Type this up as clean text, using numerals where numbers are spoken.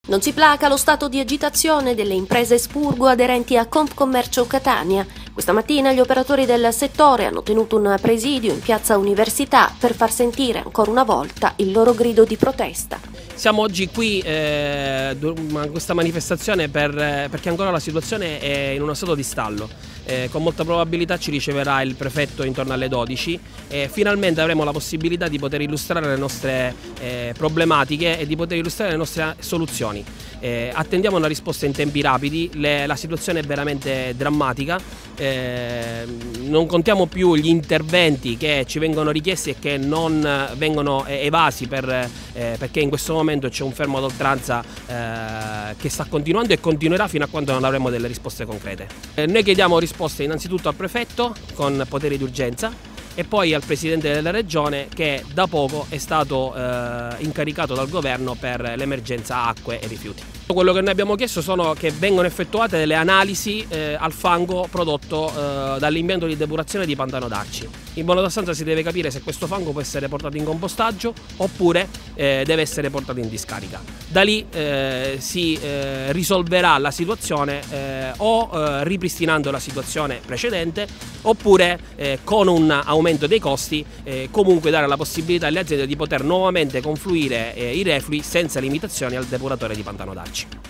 Non si placa lo stato di agitazione delle imprese espurgo aderenti a Confcommercio Catania. Questa mattina gli operatori del settore hanno tenuto un presidio in piazza Università per far sentire ancora una volta il loro grido di protesta. Siamo oggi qui a questa manifestazione perché ancora la situazione è in uno stato di stallo. Con molta probabilità ci riceverà il prefetto intorno alle 12 e finalmente avremo la possibilità di poter illustrare le nostre problematiche e di poter illustrare le nostre soluzioni. Attendiamo una risposta in tempi rapidi, la situazione è veramente drammatica, non contiamo più gli interventi che ci vengono richiesti e che non vengono evasi perché in questo momento c'è un fermo ad oltranza che sta continuando e continuerà fino a quando non avremo delle risposte concrete. Noi chiediamo risposte innanzitutto al prefetto con poteri d'urgenza e poi al Presidente della Regione che da poco è stato incaricato dal governo per l'emergenza acque e rifiuti. Quello che noi abbiamo chiesto sono che vengano effettuate delle analisi al fango prodotto dall'impianto di depurazione di Pantano d'Arci. In buona sostanza si deve capire se questo fango può essere portato in compostaggio oppure deve essere portato in discarica. Da lì si risolverà la situazione o ripristinando la situazione precedente oppure con un aumento dei costi comunque dare la possibilità alle aziende di poter nuovamente confluire i reflui senza limitazioni al depuratore di Pantano d'Arci.